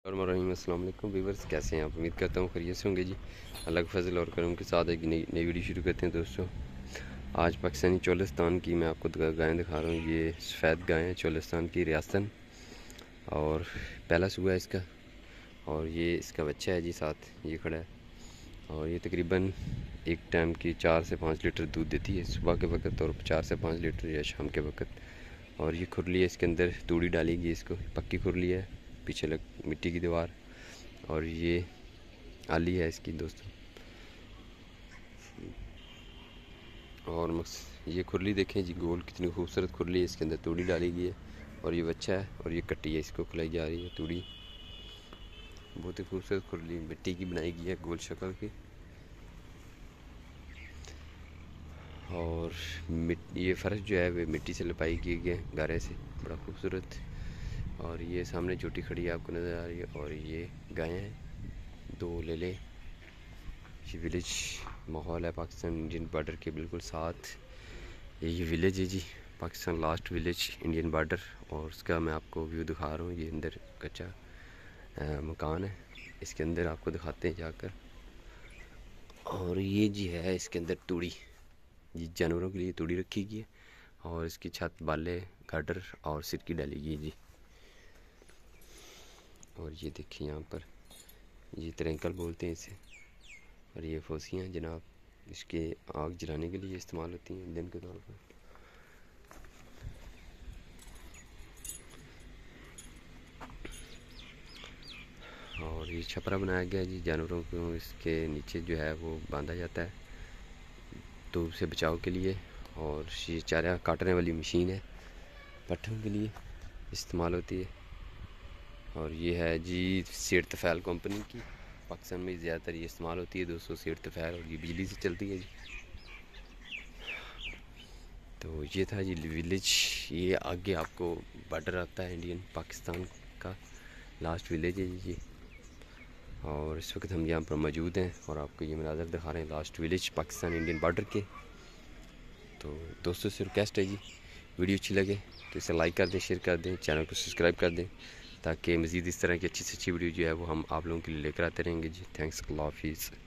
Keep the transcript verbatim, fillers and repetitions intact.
अस्सलाम वालेकुम व्यूअर्स, कैसे हैं आप? उम्मीद करता हूँ खैरियत से होंगे जी। अल्लाह के फजल और करम के साथ एक नई नई वीडियो शुरू करते हैं दोस्तों। आज पाकिस्तानी चोलिस्तान की मैं आपको गायें दिखा रहा हूँ। ये सफ़ेद गाय है चोलिस्तान की रियासतन, और पहला सूबा है इसका, और ये इसका बच्चा है जी साथ ये खड़ा है। और ये तकरीबन एक टाइम की चार से पाँच लीटर दूध देती है सुबह के वक्त, और चार से पाँच लीटर या शाम के वक्त। और ये खुरली है, इसके अंदर तूड़ी डालेगी, इसको पक्की खुरली है, पीछे लग मिट्टी की दीवार। और ये आली है इसकी दोस्तों। और मक्स ये खुरली देखें जी, गोल कितनी खूबसूरत खुरली है, इसके अंदर तूड़ी डाली गई है। और ये बच्चा है, और ये कट्टी है, इसको खिलाई जा रही है तूड़ी। बहुत ही खूबसूरत खुरली मिट्टी की बनाई गई है, गोल शक्ल की। और ये फ़र्श जो है वे मिट्टी से लिपाई की गई है, गारे से, बड़ा खूबसूरत। और ये सामने चोटी खड़ी है, आपको नज़र आ रही है। और ये गायें हैं दो ले लें। ये विलेज माहौल है पाकिस्तान इंडियन बॉर्डर के बिल्कुल साथ। ये विलेज है जी, Pakistan last village Indian border. और उसका मैं आपको व्यू दिखा रहा हूँ। ये अंदर कच्चा आ, मकान है, इसके अंदर आपको दिखाते हैं जाकर। और ये जी है इसके अंदर तूड़ी, ये जानवरों के लिए तूड़ी रखी गई है। और इसकी छत बाले गाडर और सिरकी डाली गई जी। और ये देखिए यहाँ पर, ये तरंकल बोलते हैं इसे। और ये फोसियाँ जनाब, इसके आग जलाने के लिए इस्तेमाल होती हैं ईंधन के तौर पर। और ये छपरा बनाया गया है जी, जानवरों को इसके नीचे जो है वो बांधा जाता है धूप से बचाव के लिए। और ये चारा काटने वाली मशीन है, पट्ठों के लिए इस्तेमाल होती है। और ये है जी सेठ तफ़ैल कंपनी की, पाकिस्तान में ज़्यादातर ये इस्तेमाल होती है दोस्तों, सेठ तफ़ैल। और ये बिजली से चलती है जी। तो ये था जी विलेज। ये आगे आपको बॉर्डर आता है इंडियन पाकिस्तान का, लास्ट विलेज है जी। और इस वक्त हम यहाँ पर मौजूद हैं, और आपको ये मनाज़र दिखा रहे हैं last village Pakistan Indian border के। तो दोस्तों से रिक्वेस्ट है जी, वीडियो अच्छी लगे तो इसे लाइक कर दें, शेयर कर दें, चैनल को सब्सक्राइब कर दें, ताकि मज़ीद इस तरह की अच्छी से अच्छी वीडियो जो है वो हम आप लोगों के लिए लेकर आते रहेंगे जी। थैंक्स, अल्लाह हाफिज़।